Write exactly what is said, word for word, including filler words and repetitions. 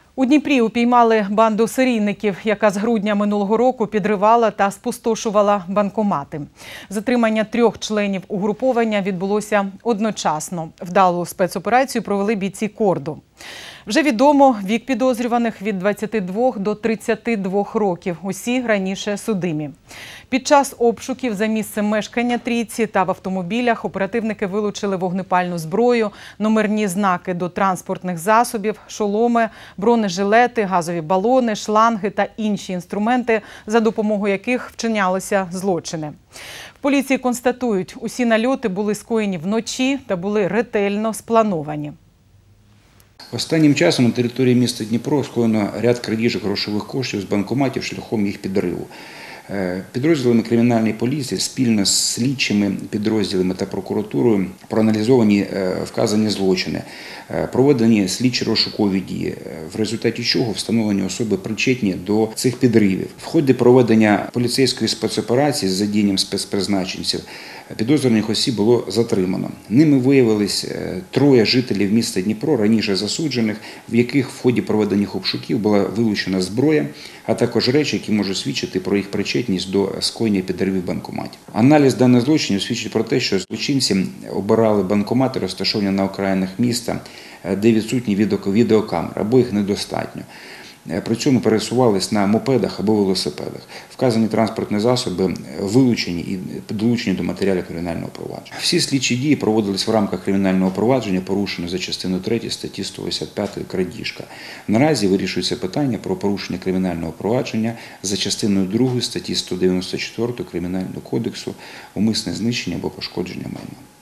У Дніпрі упіймали банду серійників, яка з грудня минулого року підривала та спустошувала банкомати. Затримання трьох членів угруповання відбулося одночасно. Вдалу спецоперацію провели бійці КОРДу. Вже відомо, вік підозрюваних від двадцяти двох до тридцяти двох років. Усі раніше судимі. Під час обшуків за місцем мешкання трійці та в автомобілях оперативники вилучили вогнепальну зброю, номерні знаки до транспортних засобів, шоломи, бронежилети, газові балони, шланги та інші інструменти, за допомогою яких вчинялися злочини. В поліції констатують, усі нальоти були скоєні вночі та були ретельно сплановані. Останнім часом на території міста Дніпро скоєно ряд крадіжок грошових коштів з банкоматів шляхом їх підриву. Підрозділами кримінальної поліції спільно з слідчими підрозділами та прокуратурою проаналізовані вказані злочини, проведені слідчо-розшукові дії, в результаті чого встановлені особи причетні до цих підривів. В ході проведення поліцейської спецоперації з задіянням спецпризначенців підозрюваних осіб було затримано. Ними виявились троє жителів міста Дніпро, раніше засуджених, в яких в ході проведених обшуків була вилучена зброя, а також речі, які можуть свідчити про їх причетність до скоєння підривів банкоматів. Аналіз даних злочинів свідчить про те, що злочинці обирали банкомати, розташовані на окраїнах міста, де відсутні відеокамери, або їх недостатньо. При цьому пересувались на мопедах або велосипедах. Вказані транспортні засоби вилучені і долучені до матеріалів кримінального провадження. Всі слідчі дії проводились в рамках кримінального провадження, порушено за частиною третьою статті сто вісімдесят п'ять «Крадіжка». Наразі вирішується питання про порушення кримінального провадження за частиною другою статті сто дев'яносто чотири Кримінального кодексу «Умисне знищення або пошкодження майна».